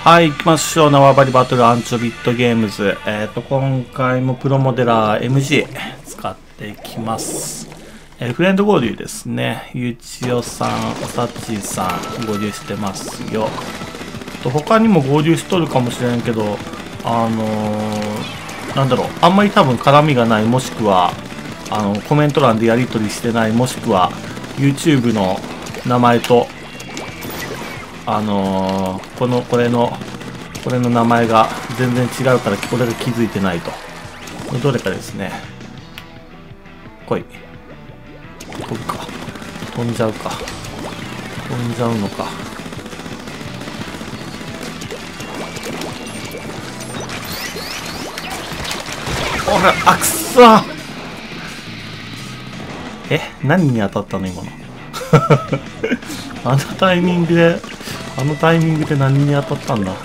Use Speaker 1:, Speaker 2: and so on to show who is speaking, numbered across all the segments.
Speaker 1: はい、行きましょう。縄張りバトルアンチョビットゲームズ。今回もプロモデラー MG 使っていきます。フレンド合流ですね。ゆうちよさん、おさちさん、合流してますよ。他にも合流しとるかもしれんけど、なんだろう、あんまり多分絡みがない、もしくは、コメント欄でやり取りしてない、もしくは、YouTube の名前と、これの名前が全然違うから、これが気づいてないと。どれかですね。来い。飛ぶか。飛んじゃうか。飛んじゃうのか。おら、あ、くそー。何に当たったの今の。あのタイミングで何に当たったんだ。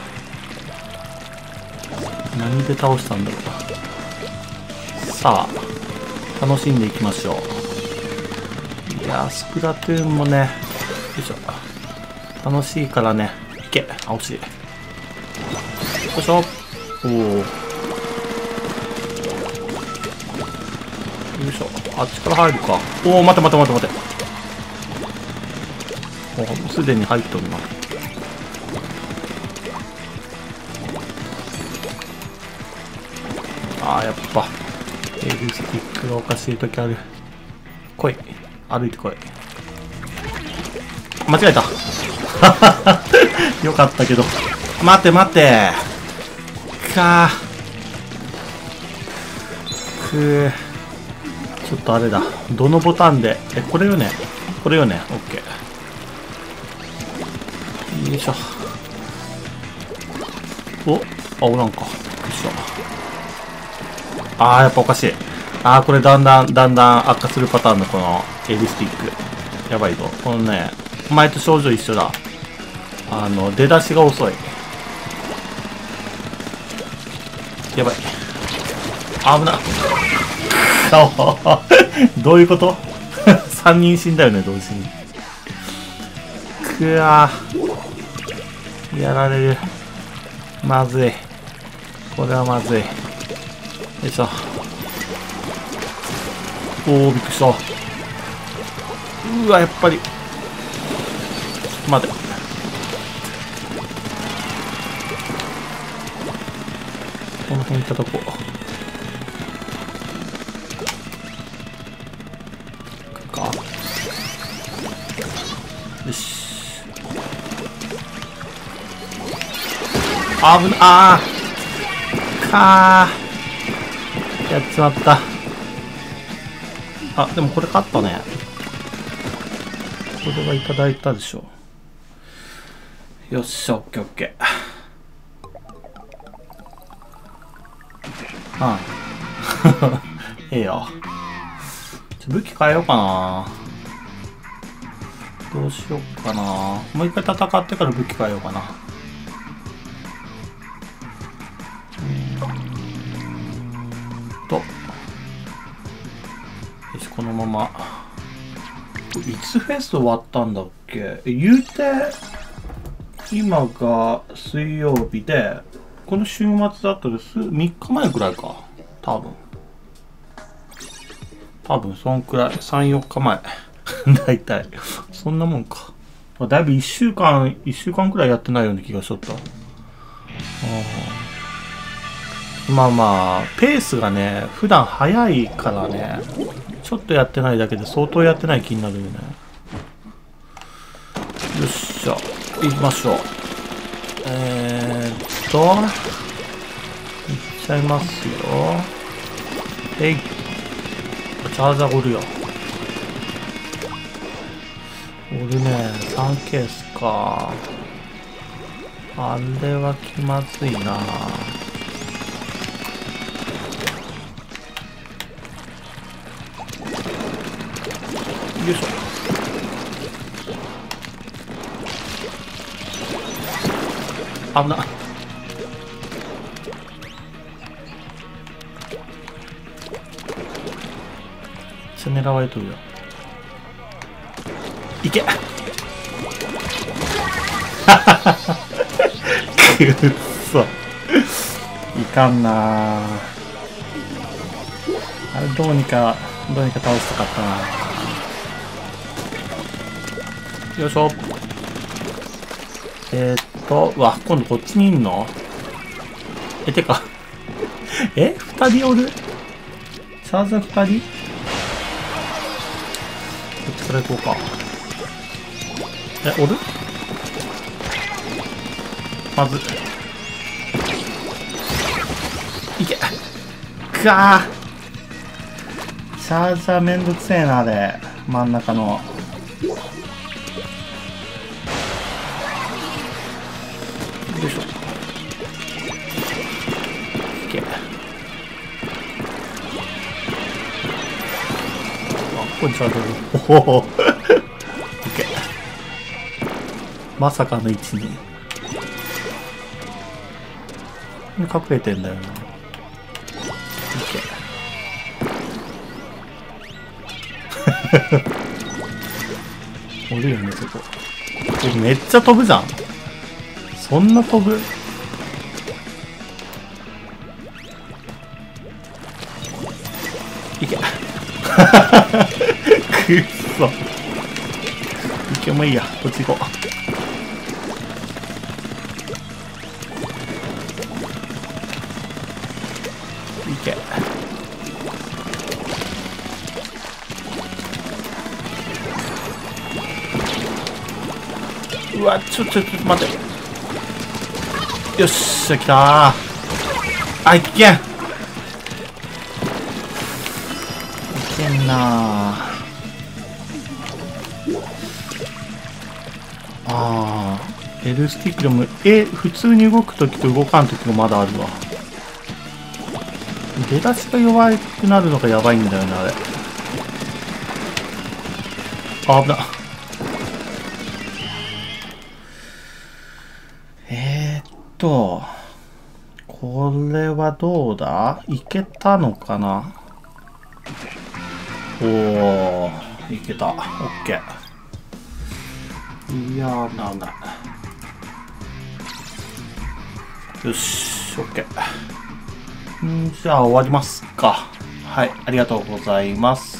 Speaker 1: 何で倒したんだろう。さあ、楽しんでいきましょう。いやー、スプラトゥーンもね、よいしょ。楽しいからね。いけ、あ、惜しい。よいしょ。おお。よいしょ。あっちから入るか。おお、待て。もうすでに入っとるな。あー、やっぱエルスティックがおかしい時ある。来い、歩いてこい。間違えた。よかったけど。待てかー。ちょっとあれだ。どのボタンで、これよね。オッケー。よいしょ。おらんか。よいしょ。やっぱおかしい。これだんだん悪化するパターンのこのエルスティック。やばいぞ。このね、前と症状一緒だ。出だしが遅い。やばい。危な。どういうこと？ 3 人死んだよね、同時に。やられる。まずい。これはまずい。よいしょ。びっくりした。うわ、やっぱり。待て。この辺叩こう。よし。やっちまった。でもこれ勝ったね。これはいただいたでしょ。よっしゃ、オッケーオッケー。ええよ。武器変えようかな。どうしようかな。もう一回戦ってから武器変えようかな。よし、このまま。いつフェス終わったんだっけ？言うて、今が水曜日で、この週末だったら3日前くらいか。多分そんくらい。3、4日前。だいたい。そんなもんか。だいぶ1週間くらいやってないような気がしとった。まあ、ペースがね、普段早いからね、ちょっとやってないだけで相当やってない気になるよね。よっしゃ、行きましょう。いっちゃいますよ。チャージャーおるよ。おるね。3ケースか。あれは気まずいな。よいしょ。危な。狙われとるよ。いけ。 くっそ。いかんなぁ。あれどうにか倒したかったな。よいしょ。うわ、今度こっちにいんの？てか二人おる？チャージャー二人？こっちから行こうか。おる？まずいけ。かー、チャージャーめんどくせえな。あれ真ん中の。よいしょ。いけ。あ、これチャージャー。おお。いけ。まさかの位置に隠れてんだよな。いけ。おるよねそこ。めっちゃ飛ぶじゃん。そんな飛ぶ？いけ。くっそ。いけ、もういいや、こっち行こう。いけ。うわ、ちょっと待って。よっしゃ、来たー。あ、いけん。いけんなー。L スティックでも、普通に動くときと動かんときもまだあるわ。出だしが弱くなるのがやばいんだよね、あれ。あ、危な。これはどうだ？いけたのかな？おー、いけた。オッケー。いやー、なんだ。よし、オッケー。じゃあ終わりますか。はい、ありがとうございます。